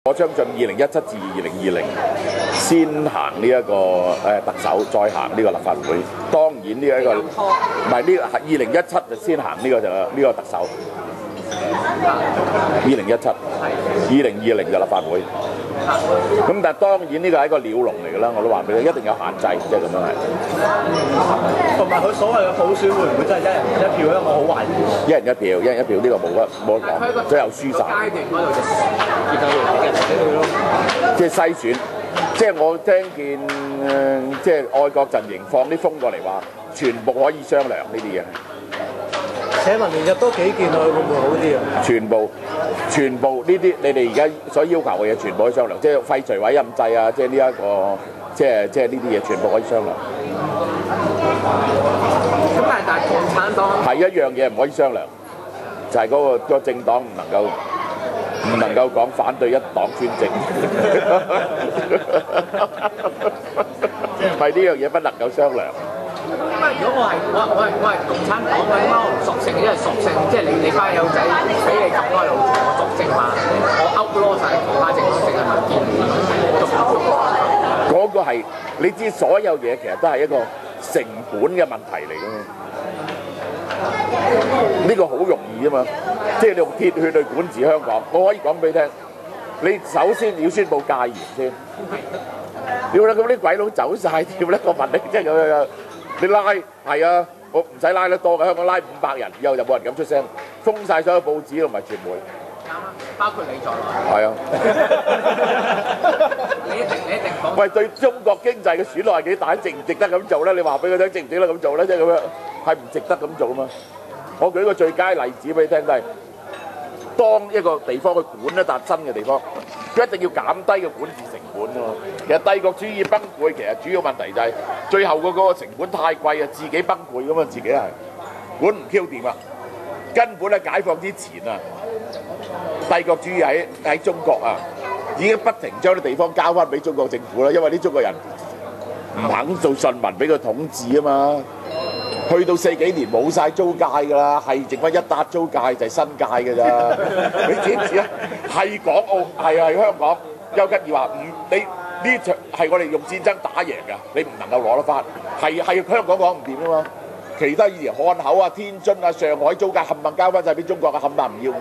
我相信2017至2020先行呢一個特首，再行呢個立法會。當然呢一個唔係呢個2017就先行呢個就呢個特首。2017，2020就立法會。咁但係當然呢個係一個鳥籠嚟㗎啦，我都話俾你，一定有限制，即係咁樣係。 同埋佢所謂嘅普選會唔會真係一人一票咧？我好懷疑。 一人一票，一人一票呢個冇得講，最後輸晒。 階段嗰度就結構嚟即係篩選，即係我聽見即係愛國陣營放啲風過嚟話，全部可以商量呢啲嘢。 請問連入多幾件落去會唔會好啲啊？ 全部呢啲你哋而家所要求嘅嘢，全部可以商量，即係廢除委任制啊，即係呢一個，即係呢啲嘢，全部可以商量。 咁但係共產黨係一樣嘢唔可以商量，就係嗰個政黨唔能夠講反對一黨專政，係呢樣嘢不能夠商量。 點解如果我係共產黨嘅，點解我唔索性？因為索性即係你班友仔俾你咁多路途，我索性話我 outlaw 晒其他政黨，淨係民建聯嗰個係你知，所有嘢其實都係一個成本嘅問題嚟㗎嘛。呢個好容易啊嘛，即係你用鐵血去管治香港。我可以講俾你聽，你首先要宣佈戒嚴先。屌啦，咁啲鬼佬走曬，屌啦！我問你，即係咁樣。你拉係啊，我唔使拉得多嘅，香港拉500人，以後就冇人敢出聲，封晒所有報紙同埋傳媒。 啱啊，包括你在內。 係啊。 你一定講。 喂，對中國經濟嘅損害幾大？值唔值得咁做咧？你話俾佢聽，值唔值得咁做咧？即係咁樣，係唔值得咁做啊嘛？我舉個最佳例子俾你聽，都係當一個地方去管一笪新嘅地方，佢一定要減低個管治成本啊嘛。其實帝國主義崩潰，其實主要問題就係最後嗰個成本太貴啊，自己崩潰咁嘛，自己係管唔 Q 掂啊！根本喺解放之前啊，帝國主義喺中國啊，已經不停將啲地方交翻俾中國政府啦，因為啲中國人唔肯做順民俾佢統治啊嘛。去到40幾年冇晒租界㗎啦，係剩翻一笪租界就係新界㗎咋，你知唔知啊？係港澳，係香港。丘吉爾話唔，你呢場係我哋用戰爭打贏㗎，你唔能夠攞得翻。係香港講唔掂啊嘛，其他以前漢口啊、天津啊、上海租界冚唪唥交翻晒俾中國嘅，冚唪唥唔要。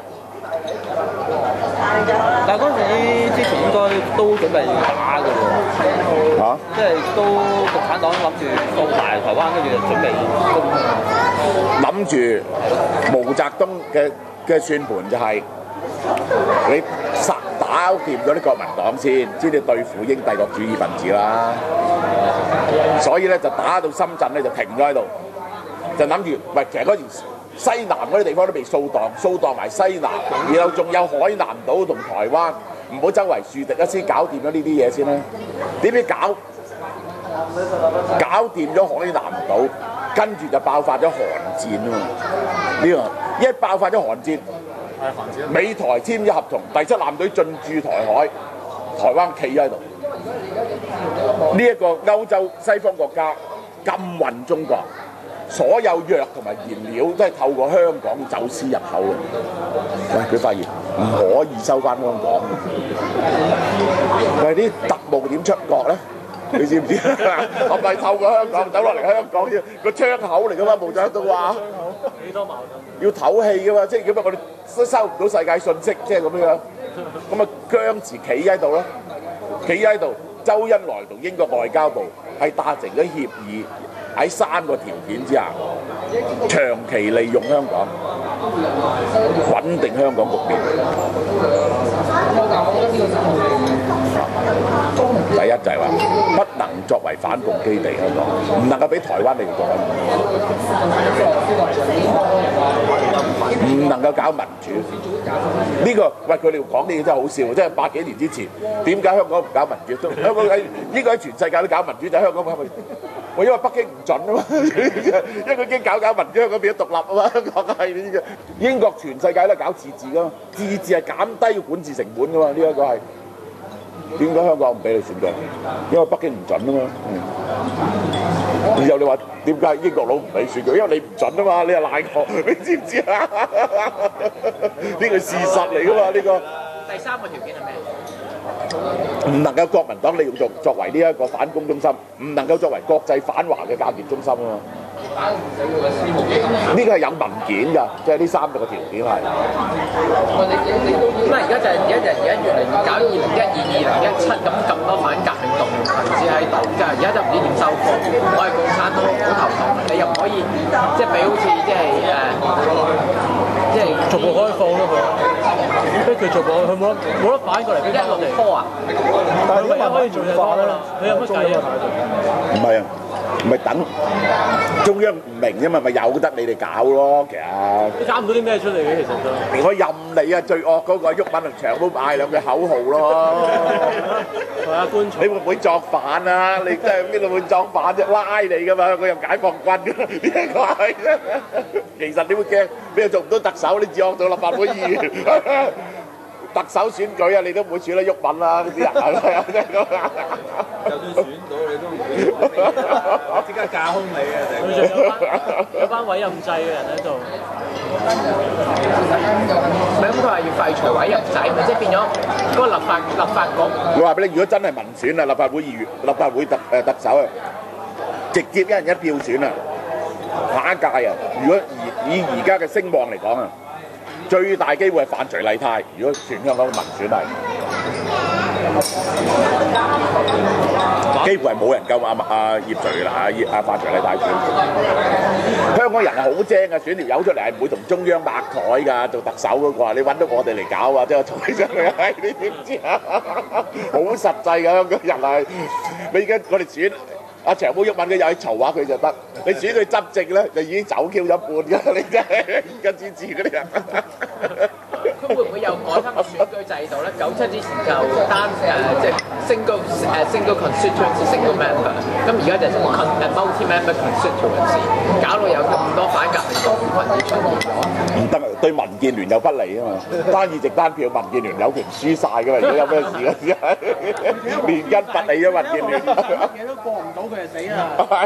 但係嗰陣時之前應該都準備打㗎喎， 嚇， 即係都共產黨諗住到埋台灣，跟住準備攻。 諗住毛澤東嘅算盤就係你打掂咗啲國民黨先，先至對付英帝國主義分子啦。所以咧就打到深圳咧就停咗喺度，就諗住喂，其實嗰時西南嗰啲地方都被掃蕩埋西南，然後仲有海南島同台灣，唔好周圍樹敵啊，先搞掂咗呢啲嘢先啦。點知搞掂咗海南島，跟住就爆發咗韓戰啊嘛！呢個一爆發咗韓戰，美台簽咗合同，第7艦隊進駐台海，台灣企喺度。呢一個歐洲西方國家禁運中國，所有藥同埋燃料都係透過香港走私入口嘅。喂，佢發現唔可以收翻香港。喂，啲特務點出國咧？你知唔知？係咪透過香港走落嚟香港啫？個窗口嚟噶嘛，毛澤東話。 幾多矛盾？ 要唞氣噶嘛，即係咁啊！我哋都收唔到世界信息，即係咁樣。咁啊，僵持企喺度咯，企喺度。周恩來同英國外交部係達成咗協議，喺3個條件之下，長期利用香港，穩定香港局面。第一就係話不能作為反共基地，香港唔能夠俾台灣嚟做，唔能夠搞民主。呢個喂，佢哋講啲嘢真係好笑，即係100幾年之前，點解香港唔搞民主？香港應該喺全世界都搞民主，就係香港搞民主。我因為北京唔準啊嘛，因為佢驚搞民主，香港變咗獨立啊嘛，香港係呢啲。英國全世界都搞自治噶嘛，自治係減低個管治成本噶嘛，呢一個係。點解香港唔俾你選舉？因為北京唔準啊嘛。然後你話點解英國佬唔俾選舉？因為你唔準啊嘛，你係賴我，你知唔知啊？呢個事實嚟噶嘛，呢個。 第三個條件係咩？ 唔能夠國民黨利用作為呢一個反攻中心，唔能夠作為國際反華嘅間諜中心啊嘛。呢個係有文件㗎，即係呢3個條件係。 咁啊，而家越嚟越搞2012、2017咁多反革命動員分子喺度，即係而家就唔知點收科。我係共產黨好頭痛，你又唔可以即係俾好似即係逐步開放咯佢，逼佢逐步，佢冇得反過嚟， 一路拖啊！ 但係佢咪可以做法啦？你有乜計啊？ 唔係啊，唔係等中央唔明啫嘛，咪由得你哋搞咯。其實你搞唔到啲咩出嚟嘅，其實都。 我任你啊，最惡嗰個毓民同長毛嗌兩句口號咯。 係啊，官場。 你會唔會作反啊？你真係邊度會作反啫？拉你㗎嘛，佢又解放軍㗎，邊個係？其實你會驚，你又做唔到特首，你只惡到立法會議員。特首選舉啊，你都唔會選得毓民啦，啲人係咪啊？ 就算選到你都唔會，即刻架空你啊！佢有班委任制嘅人喺度。 咪咁佢話要廢除委任制，咪即係變咗嗰個立法局。 我話俾你，如果真係民選啊，立法會議員、立法會特首啊，直接一人一票選啊，下一屆啊，如果以而家嘅聲望嚟講啊，最大機會係范徐麗泰。如果全香港嘅民選係，幾乎係冇人夠葉徐啦，范徐麗泰選。香港人係好精嘅，選條友出嚟係唔會同中央擘台㗎，做特首嗰個，你揾到我哋嚟搞啊，即係坐起上嚟，你知唔知啊？好實際㗎，香港人係。你而家我哋選阿長毛毓民嘅又去嘈下佢就得，你選佢執政咧就已經走 Q 咗一半㗎，你真係而家支持嗰啲人。 佢會唔會又改翻個選舉制度咧？97之前就單即係 single constituency single member， 咁而家就係 multi-member constituency， 搞到有咁多反革命動員分子出現咗。 唔得，對民建聯又不利啊嘛！單議席單票，民建聯有權輸晒㗎嘛！如果有咩事嗰時係連根拔起咗民建聯， 嘢都過唔到佢就死啦。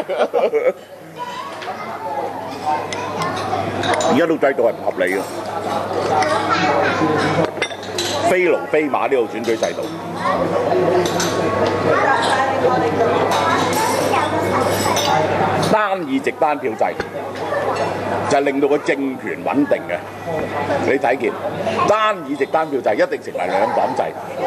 而家呢個制度係唔合理嘅，非龍非馬呢個選舉制度。單議席單票制就係令到個政權穩定嘅。你睇見單議席單票制一定成為兩黨制，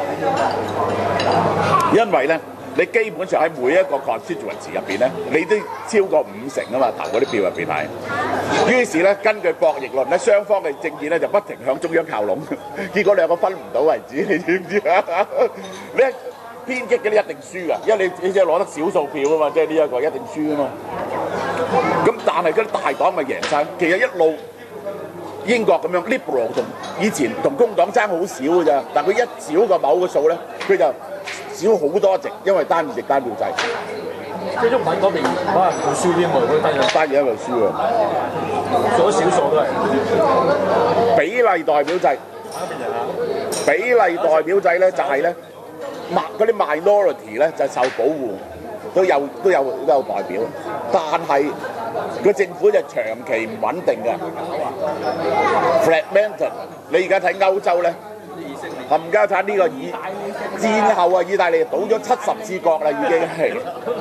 因為咧你基本上喺每一個 constituency 入邊咧，你都超過50%啊嘛，投嗰啲票入邊係。於是咧根據博弈論咧，雙方嘅政見咧就不停向中央靠攏，結果兩個分唔到為止，你知唔知啊？你偏激嘅你一定輸㗎，因為你只係攞得少數票啊嘛，即係呢一個一定輸啊嘛。咁但係嗰啲大黨咪贏晒，其實一路英國咁樣 liberal 同以前同工黨爭好少㗎咋，但佢一少過某個數咧，佢就少好多席，因為單議席單票制。 即係毓民嗰邊可能會輸啲，佢單嘢喺度輸啊！ 做咗少數都係比例代表制，比例代表制咧就係咧嗰啲 minority 咧就受保護，都有代表，但係個政府就長期唔穩定嘅 fragmented。你而家睇歐洲咧，冚家產呢個戰後啊，意大利倒咗70次國啦，已經係。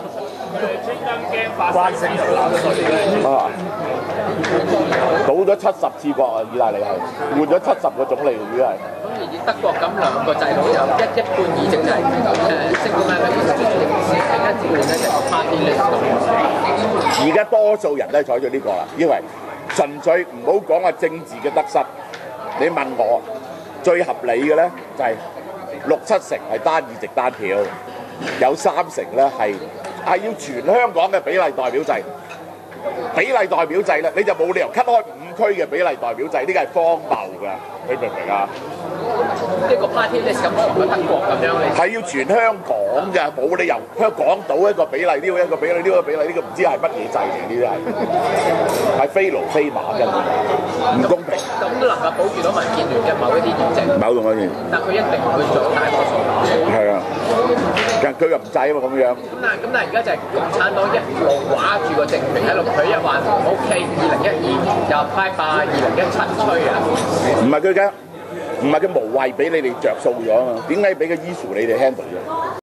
慣性啊！倒咗70次國啊！意大利係換咗70個總理，已經係。 咁而德國咁兩個制度有一半議席就係single member constituency， 另一半咧就 party list 咁。 而家多數人都係採取呢個啦，因為純粹唔好講話政治嘅得失。你問我最合理嘅咧就係6-7成係單議席單票，有3成咧係要全香港嘅比例代表制。比例代表制咧，你就冇理由 cut 開5區嘅比例代表制，呢個係荒謬㗎，你明唔明啊？ 一個 party list 咁全個德國咁樣，你係要全香港㗎，冇理由香港島一個比例，呢個一個比例，呢個比例，呢個唔知係乜嘢制嚟，呢啲係非驢非馬嘅，唔公平。 咁都能夠保住到民建聯嘅某一啲議席， 某種嘅， 但佢一定會做大多數。 係啊，但佢又唔制啊嘛咁樣。 咁但係而家就係共產黨一路畫住個政權喺度，佢一話唔 OK，2012又派霸，2017吹啊。 唔係佢嘅。 唔係佢無謂俾你哋着數咗啊嘛？點解俾個 issue 你哋 handle 咗？